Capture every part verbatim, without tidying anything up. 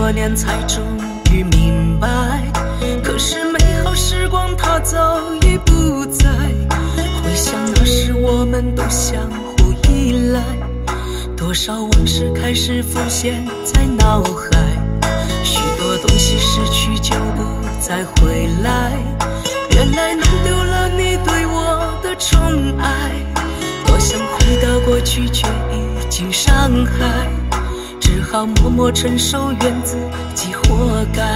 多年才终于明白，可是美好时光它早已不在。回想那时我们都相互依赖，多少往事开始浮现在脑海，许多东西失去就不再回来。原来弄丢了你对我的宠爱，多想回到过去却已经伤害，只好默默承受，怨自己活该。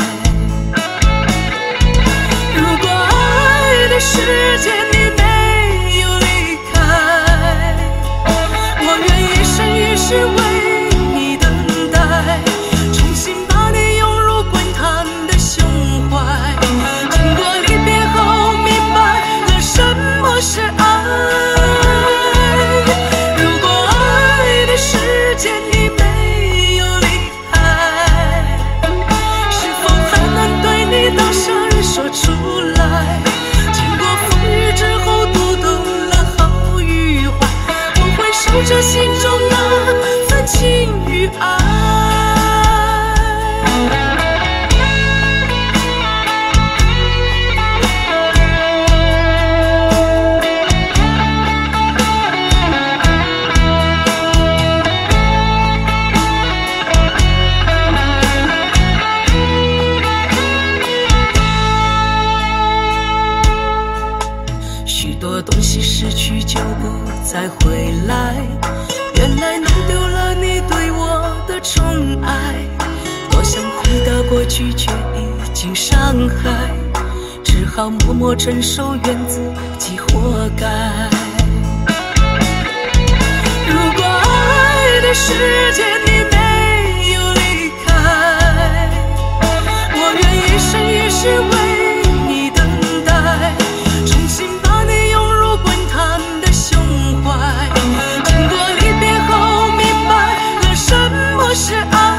如果爱的世界你没有离开，我愿一生一世为你等待，重新把你拥入滚烫的胸怀。经过离别后明白了什么是爱，如果爱的世界你没有离开，是否还能对你当下人说出来？经过风雨之后读懂了好与坏，我会守着心中那份情与爱。许多东西失去就不再回来，原来弄丢了你对我的宠爱，多想回到过去却已经伤害，只好默默承受，怨自己活该。如果爱的世界你没有离开，我愿一生一世为你等待，重新把你拥入滚烫的胸怀。经过离别后明白了什么是爱，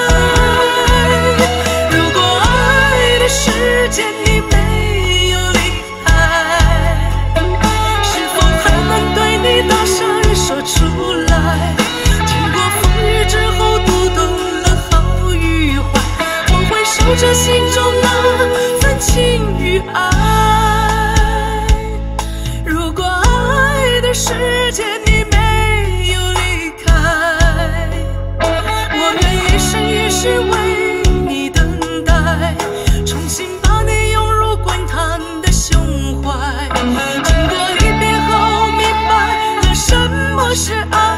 如果爱的世界你没有离开，是否还能对你当下人说出来？经过风雨之后读懂了好与坏，我会守着心中那份情与爱。如果爱的世界你没有离开，我愿一生一世为你等待，重新把你拥入滚烫的胸怀。经过离别后明白了什么是爱，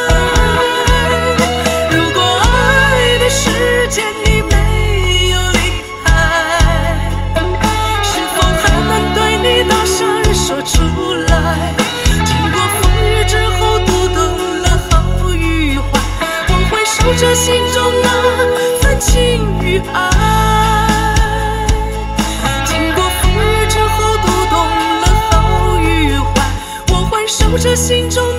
如果爱的世界你没有离开，是否还能对你当下人说出来？经过风雨之后读懂了好与坏，我会守着心中那份情与爱。经过风雨之后读懂了好与坏，我会守着心中